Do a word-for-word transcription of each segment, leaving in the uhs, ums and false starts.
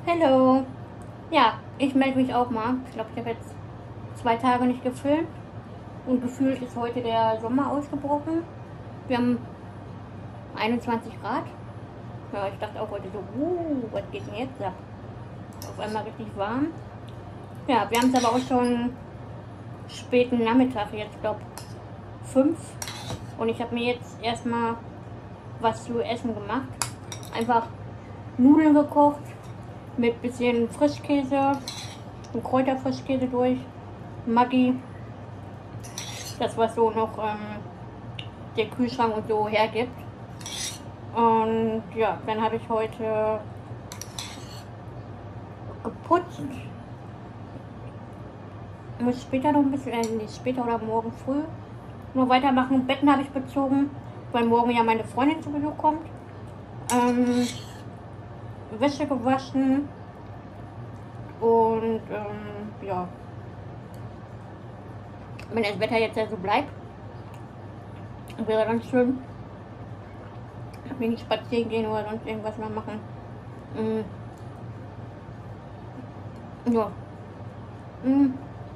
Hallo. Ja, ich melde mich auch mal. Ich glaube, ich habe jetzt zwei Tage nicht gefilmt und gefühlt ist heute der Sommer ausgebrochen. Wir haben einundzwanzig Grad. Ja, ich dachte auch heute so, uh, was geht denn jetzt ab? Auf einmal richtig warm. Ja, wir haben es aber auch schon späten Nachmittag, jetzt glaube fünf. Und ich habe mir jetzt erstmal was zu essen gemacht. Einfach Nudeln gekocht mit bisschen Frischkäse und Kräuterfrischkäse durch, Maggi, das was so noch ähm, der Kühlschrank und so hergibt. Und ja, dann habe ich heute geputzt. Ich muss später noch ein bisschen, äh, nicht später oder morgen früh noch weitermachen. Betten habe ich bezogen, weil morgen ja meine Freundin zu Besuch kommt. Ähm, Wäsche gewaschen und ähm, ja, wenn das Wetter jetzt ja so bleibt, wäre ganz schön, wegen spazieren gehen oder sonst irgendwas mal machen. Mm, ja. Mm.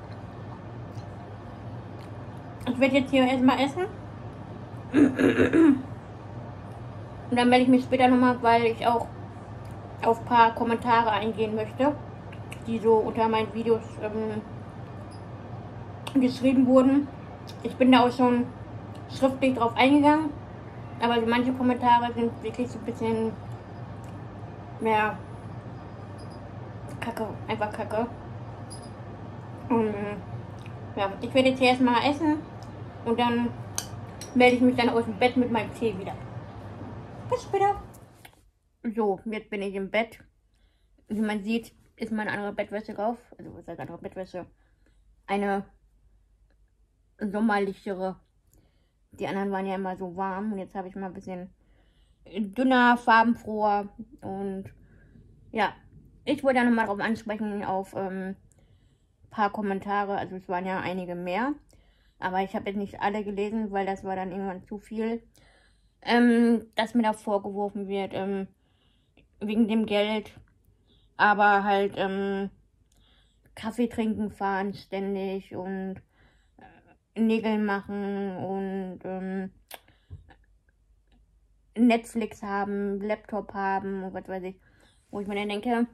Ich werde jetzt hier erstmal essen. Und dann melde ich mich später nochmal, weil ich auch auf ein paar Kommentare eingehen möchte, die so unter meinen Videos ähm, geschrieben wurden. Ich bin da auch schon schriftlich drauf eingegangen, aber so manche Kommentare sind wirklich so ein bisschen mehr Kacke, einfach Kacke. Und ja, ich werde jetzt hier erstmal essen und dann melde ich mich dann aus dem Bett mit meinem Tee wieder. Bis später. So, jetzt bin ich im Bett. Wie man sieht, ist meine andere Bettwäsche drauf. Also, was heißt andere Bettwäsche? Eine sommerlichere. Die anderen waren ja immer so warm. Und jetzt habe ich mal ein bisschen dünner, farbenfroher. Und ja, ich wollte ja nochmal darauf ansprechen, auf ein ähm, paar Kommentare. Also, es waren ja einige mehr. Aber ich habe jetzt nicht alle gelesen, weil das war dann irgendwann zu viel. Ähm, dass mir da vorgeworfen wird, ähm, wegen dem Geld. Aber halt, ähm, Kaffee trinken fahren ständig und äh, Nägel machen und ähm, Netflix haben, Laptop haben und was weiß ich. Wo ich mir dann denke,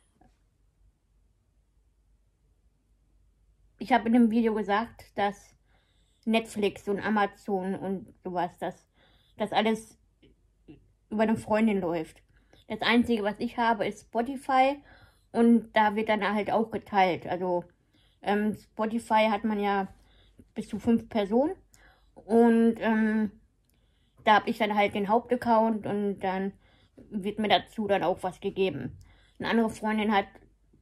ich habe in dem Video gesagt, dass Netflix und Amazon und sowas, dass das alles über eine Freundin läuft. Das Einzige, was ich habe, ist Spotify und da wird dann halt auch geteilt. Also ähm, Spotify hat man ja bis zu fünf Personen und ähm, da habe ich dann halt den Hauptaccount und dann wird mir dazu dann auch was gegeben. Eine andere Freundin hat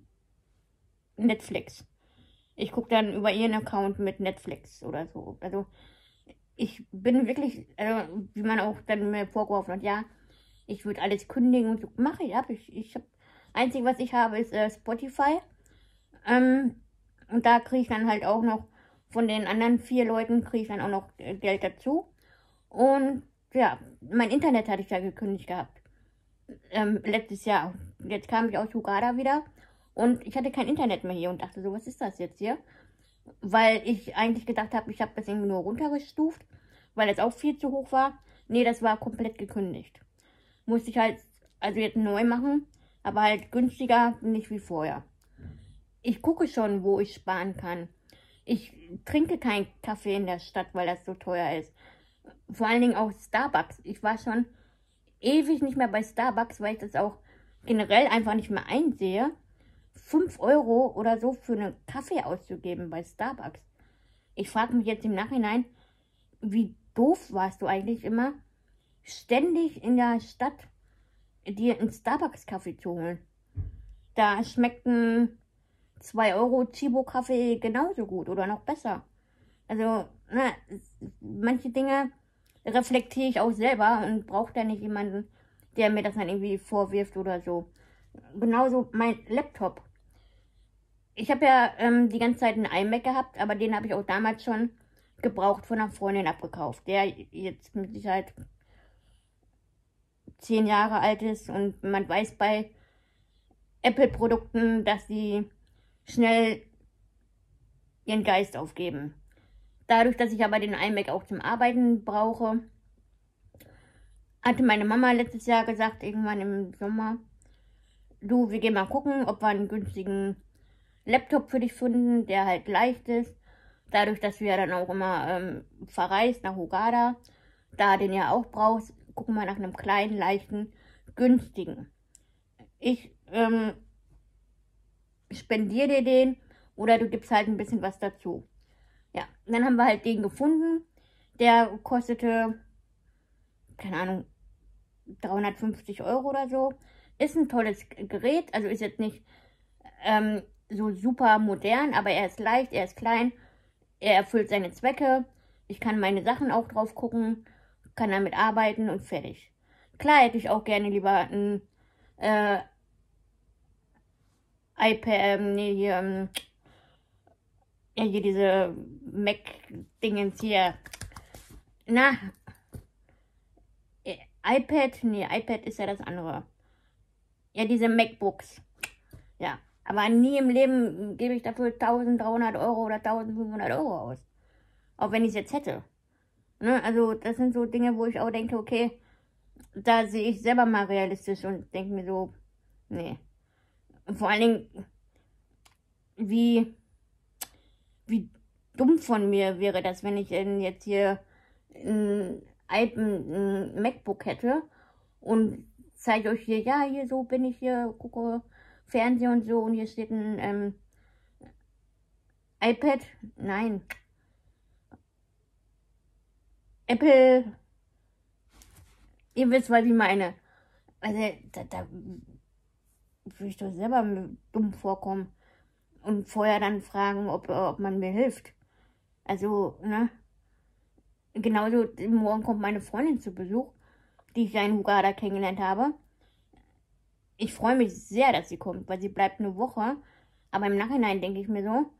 Netflix. Ich gucke dann über ihren Account mit Netflix oder so. Also ich bin wirklich, äh, wie man auch dann mir vorgeworfen hat, ja, ich würde alles kündigen und so. Mache ich ab. Ich, ich habe, einzig was ich habe ist äh, Spotify. Ähm, und da kriege ich dann halt auch noch von den anderen vier Leuten kriege ich dann auch noch Geld dazu. Und ja, mein Internet hatte ich ja gekündigt gehabt. Ähm, letztes Jahr. Jetzt kam ich aus Uganda wieder und ich hatte kein Internet mehr hier und dachte so, was ist das jetzt hier? Weil ich eigentlich gedacht habe, ich habe das irgendwie nur runtergestuft, weil es auch viel zu hoch war. Nee, das war komplett gekündigt. Musste ich halt also jetzt neu machen, aber halt günstiger, nicht wie vorher. Ich gucke schon, wo ich sparen kann. Ich trinke keinen Kaffee in der Stadt, weil das so teuer ist. Vor allen Dingen auch Starbucks. Ich war schon ewig nicht mehr bei Starbucks, weil ich das auch generell einfach nicht mehr einsehe, fünf Euro oder so für einen Kaffee auszugeben bei Starbucks. Ich frage mich jetzt im Nachhinein, wie doof warst du eigentlich immer, ständig in der Stadt dir einen Starbucks-Kaffee zu holen. Da schmeckten zwei Euro Chibo-Kaffee genauso gut oder noch besser. Also, na, manche Dinge reflektiere ich auch selber und brauche da nicht jemanden, der mir das dann irgendwie vorwirft oder so. Genauso mein Laptop. Ich habe ja ähm, die ganze Zeit einen iMac gehabt, aber den habe ich auch damals schon gebraucht von einer Freundin abgekauft, der jetzt mit Sicherheit zehn Jahre alt ist und man weiß bei Apple-Produkten, dass sie schnell ihren Geist aufgeben. Dadurch, dass ich aber den iMac auch zum Arbeiten brauche, hatte meine Mama letztes Jahr gesagt, irgendwann im Sommer, du, wir gehen mal gucken, ob wir einen günstigen Laptop für dich finden, der halt leicht ist. Dadurch, dass du ja dann auch immer ähm, verreist nach Hurghada, da den ja auch brauchst, gucken wir nach einem kleinen, leichten, günstigen. Ich ähm, spendiere dir den oder du gibst halt ein bisschen was dazu. Ja, dann haben wir halt den gefunden. Der kostete, keine Ahnung, dreihundertfünfzig Euro oder so. Ist ein tolles Gerät, also ist jetzt nicht ähm, so super modern, aber er ist leicht, er ist klein, er erfüllt seine Zwecke. Ich kann meine Sachen auch drauf gucken, kann damit arbeiten und fertig. Klar hätte ich auch gerne lieber ein äh, iPad, ähm, nee, hier, ähm, ja, hier diese Mac-Dingens hier. Na, äh, iPad, nee, iPad ist ja das andere. Ja, diese MacBooks. Ja, aber nie im Leben gebe ich dafür dreizehnhundert Euro oder eintausendfünfhundert Euro aus. Auch wenn ich es jetzt hätte. Ne? Also das sind so Dinge, wo ich auch denke, okay, da sehe ich selber mal realistisch und denke mir so, nee. Und vor allen Dingen, wie, wie dumm von mir wäre das, wenn ich jetzt hier ein, ein MacBook hätte und zeige euch hier, ja, hier so bin ich hier, gucke Fernsehen und so und hier steht ein ähm, iPad. Nein. Apple, ihr wisst, was ich meine. Also, da, da würde ich doch selber dumm vorkommen und vorher dann fragen, ob, ob man mir hilft. Also, ne? Genauso, morgen kommt meine Freundin zu Besuch, die ich ja in Hurghada kennengelernt habe. Ich freue mich sehr, dass sie kommt, weil sie bleibt eine Woche. Aber im Nachhinein denke ich mir so,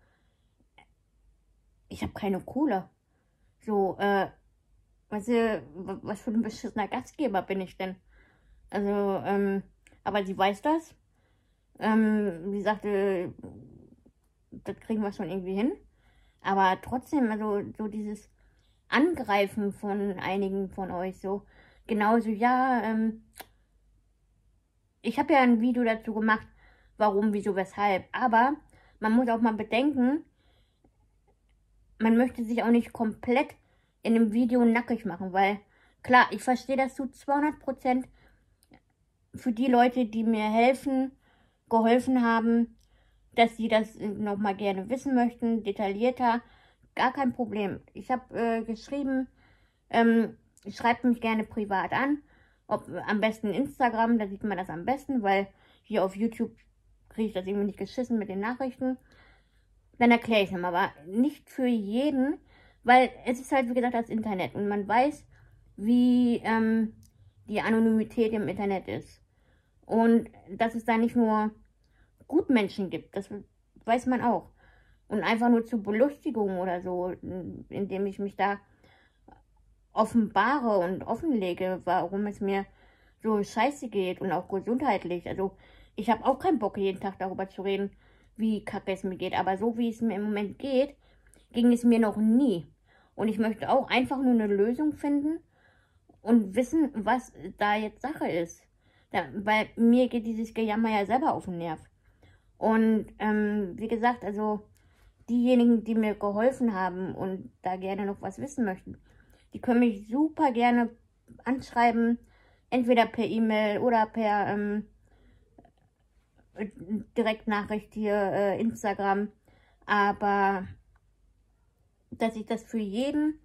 ich habe keine Kohle. So, äh, weißt du, was für ein beschissener Gastgeber bin ich denn? Also, ähm, aber sie weiß das. Ähm, sie sagte, das kriegen wir schon irgendwie hin. Aber trotzdem, also so dieses Angreifen von einigen von euch, so genauso, ja, ähm, ich habe ja ein Video dazu gemacht, warum, wieso, weshalb. Aber man muss auch mal bedenken, man möchte sich auch nicht komplett in einem Video nackig machen, weil klar, ich verstehe das zu zweihundert Prozent für die Leute, die mir helfen, geholfen haben, dass sie das nochmal gerne wissen möchten, detaillierter, gar kein Problem. Ich habe äh, geschrieben, ähm, schreibt mich gerne privat an, ob am besten Instagram, da sieht man das am besten, weil hier auf YouTube kriege ich das irgendwie nicht geschissen mit den Nachrichten. Dann erkläre ich es nochmal, aber nicht für jeden, weil es ist halt, wie gesagt, das Internet und man weiß, wie ähm, die Anonymität im Internet ist. Und dass es da nicht nur Gutmenschen gibt, das weiß man auch. Und einfach nur zur Belustigung oder so, indem ich mich da offenbare und offenlege, warum es mir so scheiße geht und auch gesundheitlich. Also ich habe auch keinen Bock, jeden Tag darüber zu reden, wie kacke es mir geht. Aber so wie es mir im Moment geht, ging es mir noch nie. Und ich möchte auch einfach nur eine Lösung finden und wissen, was da jetzt Sache ist. Da, weil mir geht dieses Gejammer ja selber auf den Nerv. Und ähm, wie gesagt, also diejenigen, die mir geholfen haben und da gerne noch was wissen möchten, die können mich super gerne anschreiben, entweder per E-Mail oder per ähm, Direktnachricht hier, äh, Instagram. Aber dass ich das für jeden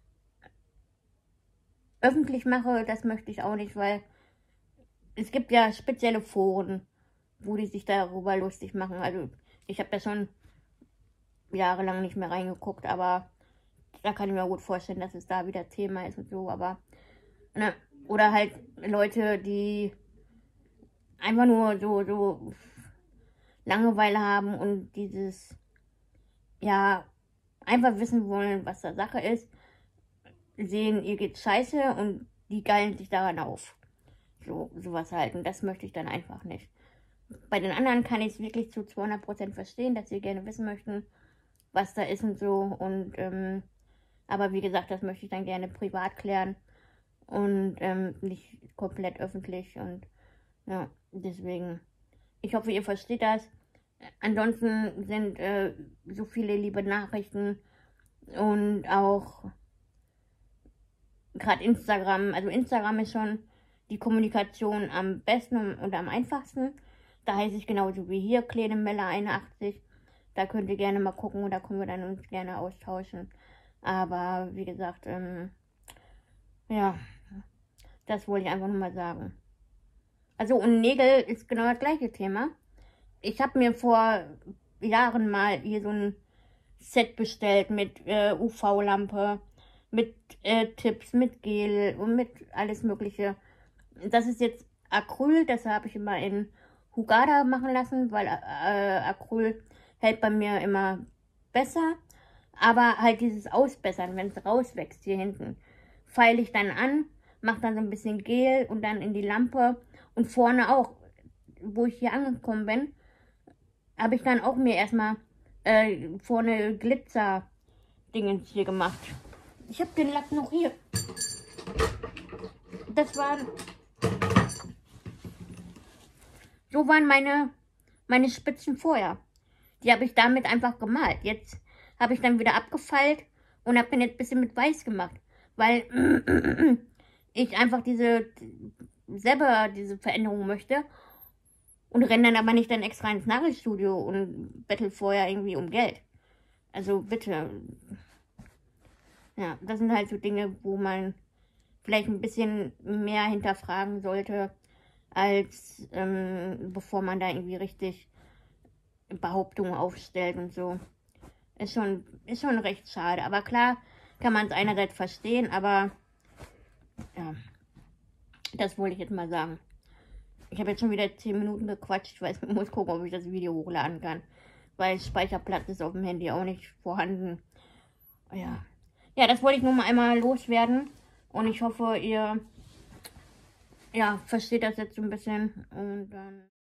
öffentlich mache, das möchte ich auch nicht, weil es gibt ja spezielle Foren, wo die sich darüber lustig machen. Also ich habe da schon jahrelang nicht mehr reingeguckt, aber da kann ich mir gut vorstellen, dass es da wieder Thema ist und so, aber ne, oder halt Leute, die einfach nur so, so Langeweile haben und dieses, ja, einfach wissen wollen, was da Sache ist, sehen, ihr geht scheiße und die geilen sich daran auf. So, sowas halt. Und das möchte ich dann einfach nicht. bei den anderen kann ich es wirklich zu zweihundert Prozent verstehen, dass sie gerne wissen möchten, was da ist und so. Und ähm, aber wie gesagt, das möchte ich dann gerne privat klären und ähm, nicht komplett öffentlich. Und ja, deswegen, ich hoffe, ihr versteht das. Ansonsten sind äh, so viele liebe Nachrichten und auch gerade Instagram. Also Instagram ist schon die Kommunikation am besten und am einfachsten. Da heiße ich genauso wie hier, Kleine Mella einundachtzig. Da könnt ihr gerne mal gucken und da können wir dann uns gerne austauschen. Aber wie gesagt, ähm, ja, das wollte ich einfach nur mal sagen. Also und Nägel ist genau das gleiche Thema. Ich habe mir vor Jahren mal hier so ein Set bestellt mit äh, U V-Lampe, mit äh, Tipps, mit Gel und mit alles mögliche. Das ist jetzt Acryl, das habe ich immer in Hugada machen lassen, weil äh, Acryl hält bei mir immer besser. Aber halt dieses Ausbessern, wenn es rauswächst hier hinten, feile ich dann an, mache dann so ein bisschen Gel und dann in die Lampe. Und vorne auch, wo ich hier angekommen bin, habe ich dann auch mir erstmal äh, vorne Glitzer-Dingens hier gemacht. Ich habe den Lack noch hier. Das waren... So waren meine, meine Spitzen vorher. Die habe ich damit einfach gemalt. Jetzt habe ich dann wieder abgefeilt und habe den jetzt ein bisschen mit Weiß gemacht. Weil ich einfach diese selber diese Veränderung möchte. Und renne dann aber nicht dann extra ins Nagelstudio und bettel vorher irgendwie um Geld. Also bitte. Ja, das sind halt so Dinge, wo man vielleicht ein bisschen mehr hinterfragen sollte, als ähm, bevor man da irgendwie richtig Behauptungen aufstellt und so. Ist schon, ist schon recht schade. Aber klar kann man es einerseits verstehen, aber ja, das wollte ich jetzt mal sagen. Ich habe jetzt schon wieder zehn Minuten gequatscht. Ich weiß, ich muss gucken, ob ich das Video hochladen kann. Weil Speicherplatz ist auf dem Handy auch nicht vorhanden. Ja, ja, das wollte ich nur mal einmal loswerden. Und ich hoffe, ihr ja, versteht das jetzt so ein bisschen. Und dann...